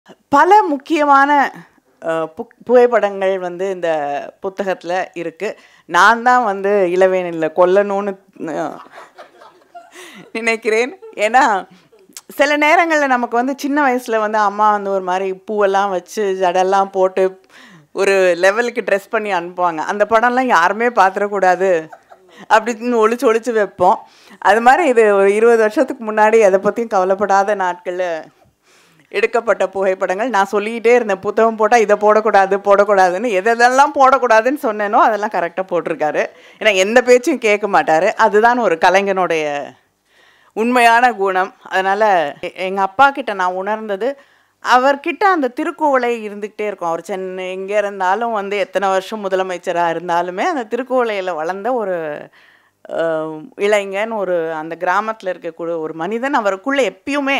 பல முக்கியமான புகைப்படங்கள் வந்து இந்த புத்தகத்தில் இருக்குது. நான் தான் வந்து இளவேனில் கொல்லணும்னு நினைக்கிறேன். ஏன்னா சில நேரங்களில் நமக்கு வந்து சின்ன வயசில் வந்து அம்மா வந்து ஒரு மாதிரி பூவெல்லாம் வச்சு ஜடெல்லாம் போட்டு ஒரு லெவலுக்கு ட்ரெஸ் பண்ணி அனுப்புவாங்க. அந்த படம்லாம் யாருமே பார்த்துடக்கூடாது அப்படின்னு ஒளிச்சு ஒளிச்சு வைப்போம். அது மாதிரி இது ஒரு 20 வருஷத்துக்கு முன்னாடி அதை பற்றியும் கவலைப்படாத நாட்களில் எடுக்கப்பட்ட புகைப்படங்கள். நான் சொல்லிக்கிட்டே இருந்தேன், புத்தகம் போட்டால் இதை போடக்கூடாதுன்னு. எதெல்லாம் போடக்கூடாதுன்னு சொன்னேனோ அதெல்லாம் கரெக்டாக போட்டிருக்காரு. ஏன்னா எந்த பேச்சும் கேட்க மாட்டார். அதுதான் ஒரு கலைஞனுடைய உண்மையான குணம். அதனால் எங்கள் அப்பா கிட்ட நான் உணர்ந்தது, அவர்கிட்ட அந்த திருக்குவளை இருந்துக்கிட்டே இருக்கும். அவர் சென்னை எங்கே இருந்தாலும் வந்து எத்தனை வருஷம் முதலமைச்சராக இருந்தாலுமே அந்த திருக்குவளையில் வளர்ந்த ஒரு இளைஞன், ஒரு அந்த கிராமத்தில் இருக்கக்கூடிய ஒரு மனிதன். அவருக்குள்ளே எப்பயுமே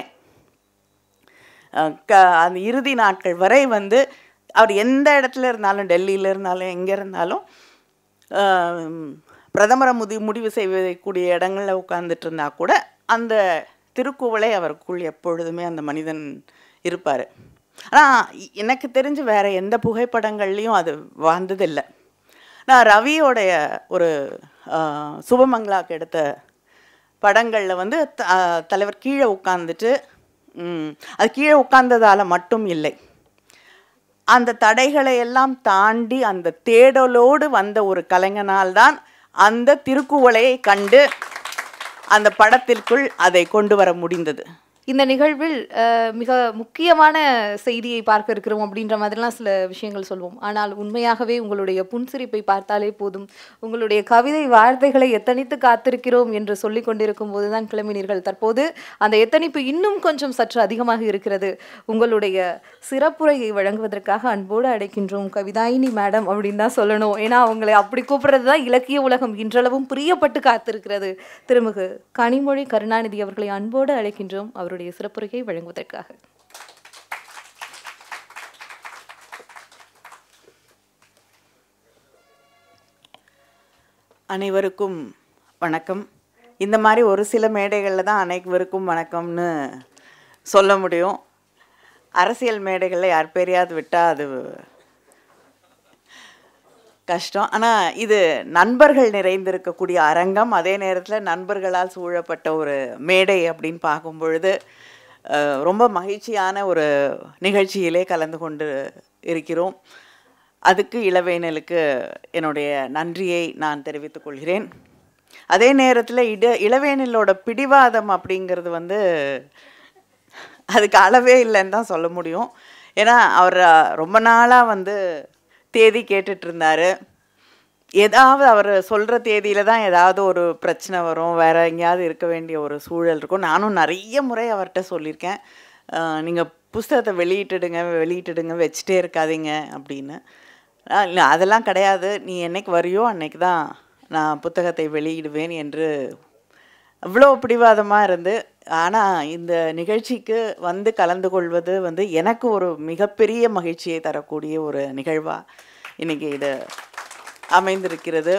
அந்த இறுதி நாட்கள் வரை வந்து அவர் எந்த இடத்துல இருந்தாலும், டெல்லியில் இருந்தாலும் எங்கே இருந்தாலும், பிரதமரை முடிவு செய்யக்கூடிய இடங்களில் உட்கார்ந்துட்டு இருந்தால் கூட அந்த திருக்குவளை அவருக்குள் எப்பொழுதுமே அந்த மனிதன் இருப்பார். ஆனால் எனக்கு தெரிஞ்சு வேறு எந்த புகைப்படங்கள்லேயும் அது வாழ்ந்ததில்லை. நான் ரவியோடைய ஒரு சுபமங்களாக்கு எடுத்த படங்களில் வந்து தலைவர் கீழே உட்காந்துட்டு, அது கீழே உட்கார்ந்ததால் மட்டும் இல்லை, அந்த தடைகளை எல்லாம் தாண்டி அந்த தேடலோடு வந்த ஒரு கலைஞனால்தான் அந்த திருக்குவளையை கண்டு அந்த படத்திற்குள் அதை கொண்டு வர முடிந்தது. இந்த நிகழ்வில் மிக முக்கியமான செய்தியை பார்க்க இருக்கிறோம் அப்படின்ற மாதிரிலாம் சில விஷயங்கள் சொல்வோம். ஆனால் உண்மையாகவே உங்களுடைய புன்சிரிப்பை பார்த்தாலே போதும். உங்களுடைய கவிதை வார்த்தைகளை எத்தனித்து காத்திருக்கிறோம் என்று சொல்லி கொண்டிருக்கும் போது தான் கிளம்பினீர்கள். தற்போது அந்த எத்தனிப்பு இன்னும் கொஞ்சம் சற்று அதிகமாக இருக்கிறது. உங்களுடைய சிறப்புரையை வழங்குவதற்காக அன்போடு அழைக்கின்றோம் கவிதாயினி மேடம் அப்படின்னு தான் சொல்லணும். ஏன்னா அவங்களை அப்படி கூப்பிடுறது தான் இலக்கிய உலகம் இன்றளவும் பிரியப்பட்டு காத்திருக்கிறது. திருமிகு கனிமொழி கருணாநிதி அவர்களை அன்போடு அழைக்கின்றோம் அவருடைய சிறப்புரையை வழங்குவதற்காக. அனைவருக்கும் வணக்கம். இந்த மாதிரி ஒரு சில மேடைகளில் தான் அனைவருக்கும் வணக்கம்னு சொல்ல முடியும். அரசியல் மேடைகளில் யார் பேரையாவது விட்டால் அது கஷ்டம். ஆனால் இது நண்பர்கள் நிறைந்திருக்கக்கூடிய அரங்கம், அதே நேரத்தில் நண்பர்களால் சூழப்பட்ட ஒரு மேடை அப்படின்னு பார்க்கும் பொழுது ரொம்ப மகிழ்ச்சியான ஒரு நிகழ்ச்சியிலே கலந்து கொண்டு இருக்கிறோம். அதுக்கு இளவேனிலுக்கு என்னுடைய நன்றியை நான் தெரிவித்துக் கொள்கிறேன். அதே நேரத்தில் இளவேனிலோட பிடிவாதம் அப்படிங்கிறது வந்து அதுக்கு அளவே இல்லைன்னு தான் சொல்ல முடியும். ஏன்னா அவர் ரொம்ப நாளாக வந்து தேதி கேட்டுட்டு இருந்தார். ஏதாவது அவர் சொல்கிற தேதியில் தான் ஏதாவது ஒரு பிரச்சனை வரும், வேறு எங்கேயாவது இருக்க வேண்டிய ஒரு சூழல் இருக்கும். நானும் நிறைய முறை அவர்கிட்ட சொல்லியிருக்கேன், நீங்கள் புஸ்தகத்தை வெளியிட்டுடுங்க, வச்சுட்டே இருக்காதீங்க அப்படின்னு. இல்லை அதெல்லாம் கிடையாது, நீ என்னைக்கு வரியோ அன்னைக்கு தான் நான் புத்தகத்தை வெளியிடுவேன் என்று அவ்வளோ பிடிவாதமாக இருந்து. ஆனால் இந்த நிகழ்ச்சிக்கு வந்து கலந்து கொள்வது வந்து எனக்கு ஒரு மிகப்பெரிய மகிழ்ச்சியை தரக்கூடிய ஒரு நிகழ்வாக இன்றைக்கி இது அமைந்திருக்கிறது.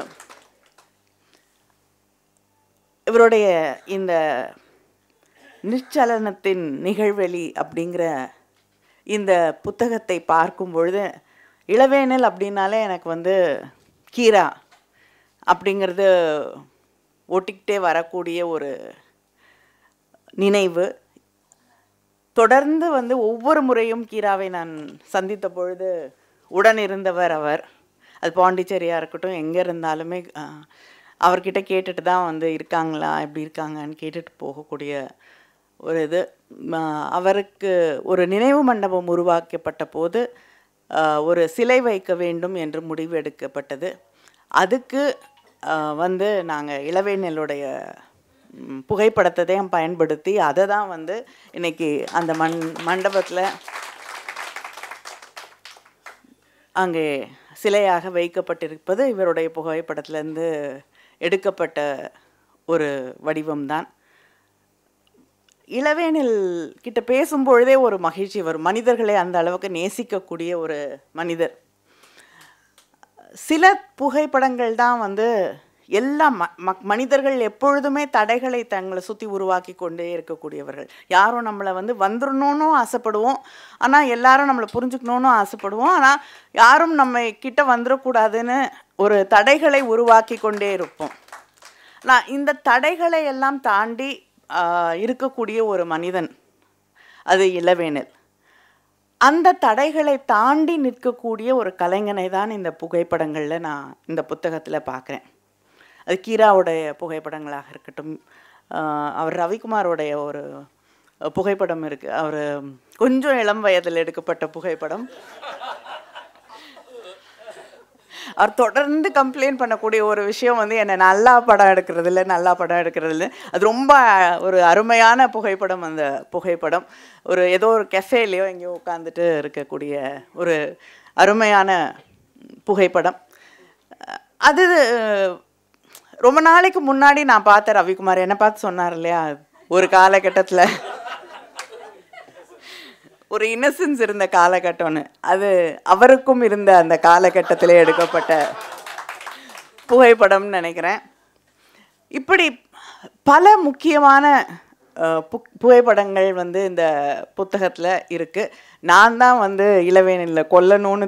இவருடைய இந்த நிச்சலனத்தின் நிகழ்வெளி அப்படிங்கிற இந்த புத்தகத்தை பார்க்கும் பொழுது இளவேனில் அப்படின்னாலே எனக்கு வந்து கீரா அப்படிங்கிறது ஒட்டிக்கிட்டே வரக்கூடிய ஒரு நினைவு. தொடர்ந்து வந்து ஒவ்வொரு முறையும் கீராவை நான் சந்தித்த பொழுது உடன் இருந்தவர் அவர். அது பாண்டிச்சேரியாக இருக்கட்டும், எங்கே இருந்தாலுமே அவர்கிட்ட கேட்டுட்டு தான் வந்து இருக்காங்களா, எப்படி இருக்காங்கன்னு கேட்டுட்டு போகக்கூடிய ஒரு இது. அவருக்கு ஒரு நினைவு மண்டபம் உருவாக்கப்பட்ட போது ஒரு சிலை வைக்க வேண்டும் என்று முடிவு எடுக்கப்பட்டது. அதுக்கு வந்து நாங்கள் இளவேனிலுடைய புகைப்படத்தை பயன்படுத்தி அதை தான் வந்து இன்றைக்கி அந்த மண்டபத்தில் அங்கே சிலையாக வைக்கப்பட்டிருப்பது இவருடைய புகைப்படத்திலேருந்து எடுக்கப்பட்ட ஒரு வடிவம்தான். இளவேனில் கிட்ட பேசும்பொழுதே ஒரு மகிழ்ச்சி வரும். மனிதர்களை அந்த அளவுக்கு நேசிக்கக்கூடிய ஒரு மனிதர். சில புகைப்படங்கள் தான் வந்து எல்லா மனிதர்கள் எப்பொழுதுமே தடைகளை தங்களை சுற்றி உருவாக்கி கொண்டே இருக்கக்கூடியவர்கள். யாரும் நம்மளை வந்து வந்துடணும்னு ஆசைப்படுவோம், ஆனால் எல்லாரும் நம்மளை புரிஞ்சுக்கணும்னு ஆசைப்படுவோம், ஆனால் யாரும் நம்ம கிட்ட வந்துடக்கூடாதுன்னு ஒரு தடைகளை உருவாக்கி கொண்டே இருப்போம். நான் இந்த தடைகளை எல்லாம் தாண்டி இருக்கக்கூடிய ஒரு மனிதன் அது இளவேனில். அந்த தடைகளை தாண்டி நிற்கக்கூடிய ஒரு கலைஞனை தான் இந்த புகைப்படங்களில் நான் இந்த புத்தகத்தில் பார்க்குறேன். அது கீராவுடைய புகைப்படங்களாக இருக்கட்டும், அவர் ரவிக்குமாரோடைய ஒரு புகைப்படம் இருக்குது, அவர் கொஞ்சம் இளம் வயதில் எடுக்கப்பட்ட புகைப்படம். அவர் தொடர்ந்து கம்ப்ளைண்ட் பண்ணக்கூடிய ஒரு விஷயம் வந்து என்னை நல்லா படம் எடுக்கிறதில்ல. அது ரொம்ப ஒரு அருமையான புகைப்படம். அந்த புகைப்படம் ஒரு ஏதோ ஒரு கெஃபேலையோ எங்கேயோ உட்காந்துட்டு இருக்கக்கூடிய ஒரு அருமையான புகைப்படம். அது ரொம்ப நாளைக்கு முன்னாடி நான் பார்த்த ரவிக்குமார் என்னை பார்த்து சொன்னார் இல்லையா, ஒரு காலகட்டத்தில் ஒரு இன்னசென்ஸ் இருந்த காலகட்டம்னு, அது அவருக்கும் இருந்த அந்த காலகட்டத்திலே எடுக்கப்பட்ட புகைப்படம்னு நினைக்கிறேன். இப்படி பல முக்கியமான புகைப்படங்கள் வந்து இந்த புத்தகத்தில் இருக்குது. நான் தான் வந்து இளவேனில் கொல்லணும்னு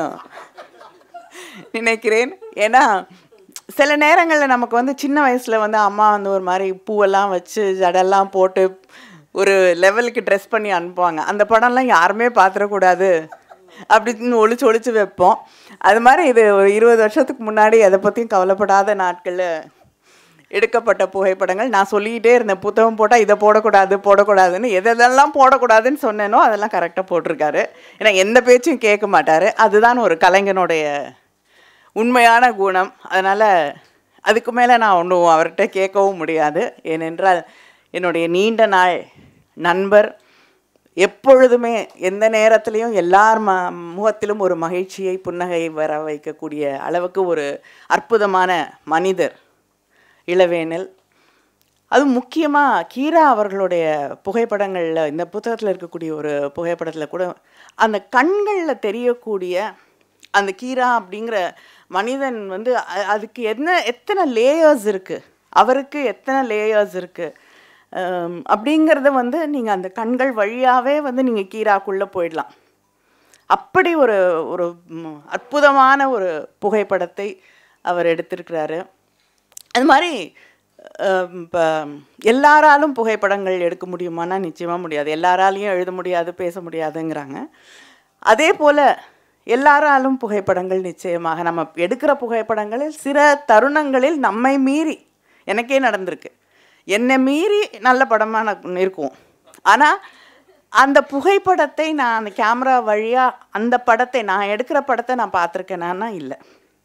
நினைக்கிறேன். ஏன்னா சில நேரங்களில் நமக்கு வந்து சின்ன வயசில் வந்து அம்மா வந்து ஒரு மாதிரி பூவெல்லாம் வச்சு ஜடெல்லாம் போட்டு ஒரு லெவலுக்கு ட்ரெஸ் பண்ணி அனுப்புவாங்க. அந்த படம்லாம் யாருமே பார்த்துடக்கூடாது அப்படின்னு ஒளிச்சு வைப்போம். அது மாதிரி இது ஒரு 20 வருஷத்துக்கு முன்னாடி அதை பற்றியும் கவலைப்படாத நாட்களில் எடுக்கப்பட்ட புகைப்படங்கள். நான் சொல்லிக்கிட்டே இருந்தேன், புத்தகம் போட்டால் இதை போடக்கூடாதுன்னு. எதெல்லாம் போடக்கூடாதுன்னு சொன்னேனோ அதெல்லாம் கரெக்டாக போட்டிருக்காரு. ஏன்னா எந்த பேச்சும் கேட்க மாட்டார். அதுதான் ஒரு கலைஞனுடைய உண்மையான குணம். அதனால் அதுக்கு மேலே நான் ஒன்றும் அவர்கிட்ட கேட்கவும் முடியாது. ஏனென்றால் என்னுடைய நீண்ட நாள் நண்பர், எப்பொழுதுமே எந்த நேரத்துலையும் எல்லார் முகத்திலும் ஒரு மகிழ்ச்சியை புன்னகையை வர வைக்கக்கூடிய அளவுக்கு ஒரு அற்புதமான மனிதர் இளவேனில். அதுவும் முக்கியமாக கீரா அவர்களுடைய புகைப்படங்களில், இந்த புத்தகத்தில் இருக்கக்கூடிய ஒரு புகைப்படத்தில் கூட அந்த கண்களில் தெரியக்கூடிய அந்த கீரா அப்படிங்கிற மனிதன் வந்து அதுக்கு எத்தனை லேயர்ஸ் இருக்குது, அவருக்கு எத்தனை லேயர்ஸ் இருக்குது அப்படிங்கிறத வந்து நீங்கள் அந்த கண்கள் வழியாகவே வந்து நீங்கள் கீராக்குள்ளே போயிடலாம். அப்படி ஒரு ஒரு அற்புதமான ஒரு புகைப்படத்தை அவர் எடுத்திருக்கிறாரு. அது மாதிரி இப்போ எல்லாராலும் புகைப்படங்கள் எடுக்க முடியுமானா நிச்சயமாக முடியாது. எல்லாராலையும் எழுத முடியாது, பேச முடியாதுங்கிறாங்க. அதே போல் எல்லாராலும் புகைப்படங்கள் நிச்சயமாக நம்ம எடுக்கிற புகைப்படங்களில் சில தருணங்களில் நம்மை மீறி, எனக்கே நடந்திருக்கு, என்னை மீறி நல்ல படமாக இருக்கும். ஆனால் அந்த புகைப்படத்தை நான் அந்த கேமரா வழியாக அந்த படத்தை நான் எடுக்கிற படத்தை நான் பார்த்துருக்கேனா இல்லை.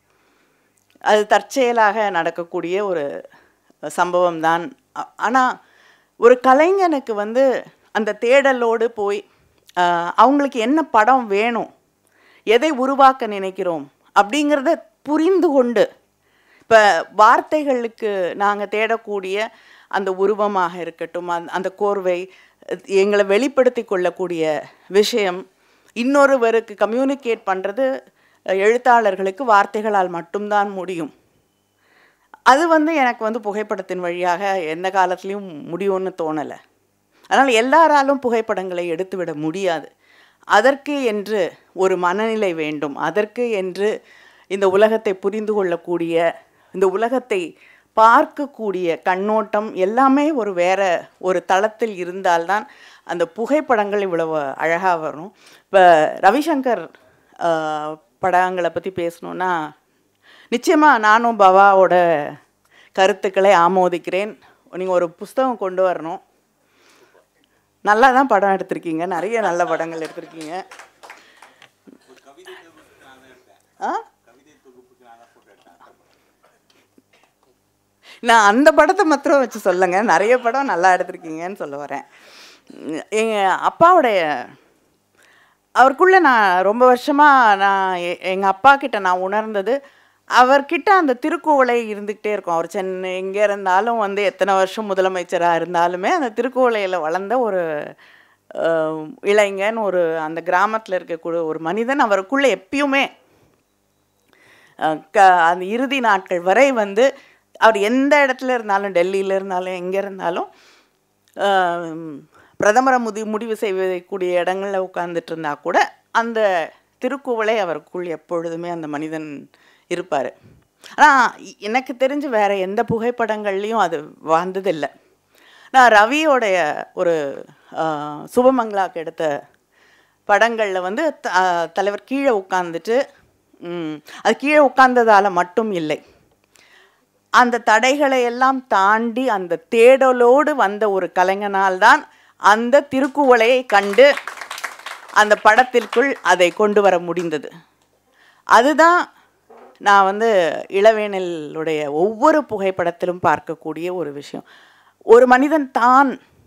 அது தற்செயலாக நடக்கக்கூடிய ஒரு சம்பவம் தான். ஆனால் ஒரு கலைஞனுக்கு வந்து அந்த தேடலோடு போய் அவங்களுக்கு என்ன படம் வேணும், எதை உருவாக்க நினைக்கிறோம் அப்படிங்கிறத புரிந்து கொண்டு, இப்போ வார்த்தைகளுக்கு நாங்கள் தேடக்கூடிய அந்த உருவமாக இருக்கட்டும், அந்த கோர்வை, எங்களை வெளிப்படுத்தி கொள்ளக்கூடிய விஷயம், இன்னொருவருக்கு கம்யூனிகேட் பண்ணுறது எழுத்தாளர்களுக்கு வார்த்தைகளால் மட்டும்தான் முடியும். அது வந்து எனக்கு வந்து புகைப்படத்தின் வழியாக எந்த காலத்துலேயும் முடியும்னு தோணலை. அதனால் எல்லாராலும் புகைப்படங்களை எடுத்துவிட முடியாது. அதற்கு என்று ஒரு மனநிலை வேண்டும். அதற்கு என்று இந்த உலகத்தை புரிந்து கொள்ளக்கூடிய, இந்த உலகத்தை பார்க்கக்கூடிய கண்ணோட்டம் எல்லாமே வேற ஒரு தளத்தில் இருந்தால்தான் அந்த புகைப்படங்கள் இவ்வளவு அழகாக வரும். இப்போ ரவிசங்கர் படங்களை பற்றி பேசணுன்னா நிச்சயமாக நானும் பவாவோட கருத்துக்களை ஆமோதிக்கிறேன். நீங்கள் ஒரு புஸ்தகம் கொண்டு வரணும். நல்லா தான் படம் எடுத்திருக்கீங்க, நிறைய நல்ல படங்கள் எடுத்திருக்கீங்க. நான் அந்த படத்தை மாத்திரம் வச்சு சொல்லுங்க, நிறைய படம் நல்லா எடுத்திருக்கீங்கன்னு சொல்ல வரேன். எங்கள் அப்பாவுடைய அவருக்குள்ளே நான் ரொம்ப வருஷமாக நான் எங்கள் அப்பா கிட்ட நான் உணர்ந்தது, அவர்கிட்ட அந்த திருக்குவளை இருந்துக்கிட்டே இருக்கும். அவர் சென்னை எங்கே இருந்தாலும் வந்து எத்தனை வருஷம் முதலமைச்சராக இருந்தாலுமே அந்த திருக்குவளையில் வளர்ந்த ஒரு இளைஞன், ஒரு அந்த கிராமத்தில் இருக்கக்கூடிய ஒரு மனிதன். அவருக்குள்ளே எப்பயுமே அந்த இறுதி நாட்கள் வரை வந்து அவர் எந்த இடத்துல இருந்தாலும், டெல்லியில் இருந்தாலும், எங்கே இருந்தாலும் பிரதமரை முடிவு செய்யக்கூடிய இடங்களில் உட்கார்ந்துட்டு இருந்தால் கூட அந்த திருக்குவளை அவருக்குள் எப்பொழுதுமே அந்த மனிதன் இருப்பார். ஆனால் எனக்கு தெரிஞ்சு வேறு எந்த புகைப்படங்கள்லேயும் அது வந்ததில்லை. நான் ரவியோடைய ஒரு சுபமங்களாக்கு எடுத்த படங்களில் வந்து தலைவர் கீழே உட்காந்துட்டு, அது கீழே உட்கார்ந்ததால் மட்டும் இல்லை, அந்த தடைகளை எல்லாம் தாண்டி அந்த தேடலோடு வந்த ஒரு கலைஞனால்தான் அந்த திருக்குவளையை கண்டு அந்த படத்திற்குள் அதை கொண்டு வர முடிந்தது. அதுதான் நான் வந்து இளவேனிலுடைய ஒவ்வொரு புகைப்படத்திலும் பார்க்கக்கூடிய ஒரு விஷயம். ஒரு மனிதன் தான்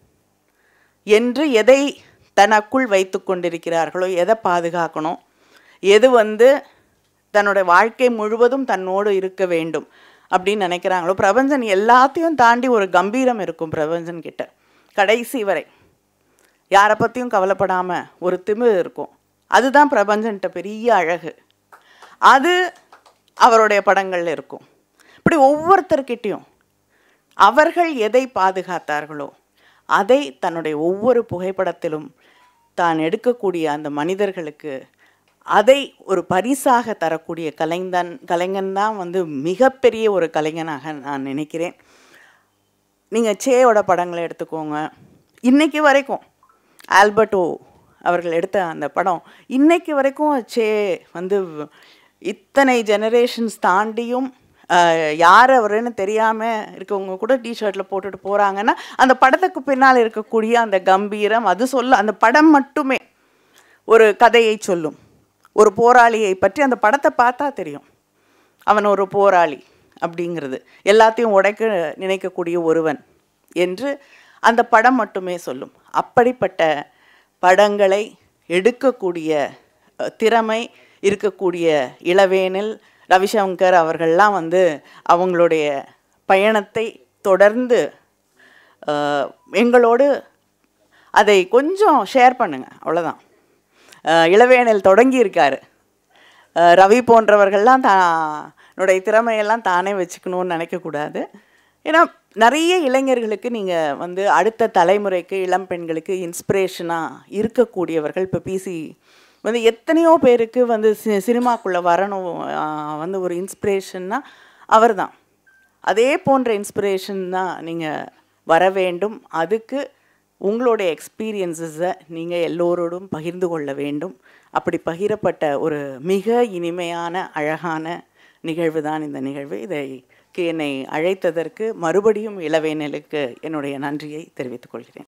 என்று எதை தனக்குள் வைத்து கொண்டிருக்கிறார்களோ, எதை பாதுகாக்கணும், எது வந்து தன்னுடைய வாழ்க்கை முழுவதும் தன்னோடு இருக்க வேண்டும் அப்படின்னு நினைக்கிறாங்களோ, பிரபஞ்சன் எல்லாத்தையும் தாண்டி ஒரு கம்பீரம் இருக்கும் பிரபஞ்சன் கிட்ட. கடைசி வரை யாரை பற்றியும் கவலைப்படாமல் ஒரு திமிர் இருக்கும். அதுதான் பிரபஞ்சன்கிட்ட பெரிய அழகு. அது அவருடைய படங்களில் இருக்கும். இப்படி ஒவ்வொருத்தர்கிட்டையும் அவர்கள் எதை பாதுகாத்தார்களோ அதை தன்னுடைய ஒவ்வொரு புகைப்படத்திலும் தான் எடுக்கக்கூடிய அந்த மனிதர்களுக்கு அதை ஒரு பரிசாக தரக்கூடிய கலைஞன் தான் வந்து மிகப்பெரிய ஒரு கலைஞனாக நான் நினைக்கிறேன். நீங்கள் சேயோட படங்களை எடுத்துக்கோங்க. இன்றைக்கி வரைக்கும் ஆல்பர்ட்டோ அவர்கள் எடுத்த அந்த படம் இன்னைக்கு வரைக்கும் சே வந்து இத்தனை ஜெனரேஷன்ஸ் தாண்டியும் யார் அவருன்னு தெரியாமல் இருக்கவங்க கூட டிஷர்ட்டில் போட்டுட்டு போகிறாங்கன்னா அந்த படத்துக்கு பின்னால் இருக்கக்கூடிய அந்த கம்பீரம் அது அந்த படம் மட்டுமே ஒரு கதையை சொல்லும். ஒரு போராளியை பற்றி அந்த படத்தை பார்த்தா தெரியும், அவன் ஒரு போராளி அப்படிங்கிறது, எல்லாத்தையும் உடைக்க நினைக்கக்கூடிய ஒருவன் என்று அந்த படம் மட்டுமே சொல்லும். அப்படிப்பட்ட படங்களை எடுக்கக்கூடிய திறமை இருக்கக்கூடிய இளவேனில், ரவிசங்கர் அவர்கள்லாம் வந்து அவங்களுடைய பயணத்தை தொடர்ந்து எங்களோடு அதை கொஞ்சம் ஷேர் பண்ணுங்கள், அவ்வளோதான். இளவேனில் தொடங்கியிருக்காரு. ரவி போன்றவர்கள்லாம் தன்னுடைய திறமையெல்லாம் தானே வச்சுக்கணும்னு நினைக்கக்கூடாது. ஏன்னா நிறைய இளைஞர்களுக்கு நீங்கள் வந்து அடுத்த தலைமுறைக்கு, இளம் பெண்களுக்கு இன்ஸ்பிரேஷனாக இருக்கக்கூடியவர்கள். இப்போ பிசி வந்து எத்தனையோ பேருக்கு வந்து சினிமாக்குள்ளே வரணும் வந்து ஒரு இன்ஸ்பிரேஷன்னா அவர் தான். அதே போன்ற இன்ஸ்பிரேஷன் தான் நீங்கள் வர வேண்டும். அதுக்கு உங்களுடைய எக்ஸ்பீரியன்ஸஸை நீங்கள் எல்லோரோடும் பகிர்ந்து கொள்ள வேண்டும். அப்படி பகிரப்பட்ட ஒரு மிக இனிமையான அழகான நிகழ்வு தான் இந்த நிகழ்வு. என்னை அழைத்ததற்கு மறுபடியும் இளவேனிலுக்கு என்னுடைய நன்றியை தெரிவித்துக் கொள்கிறேன்.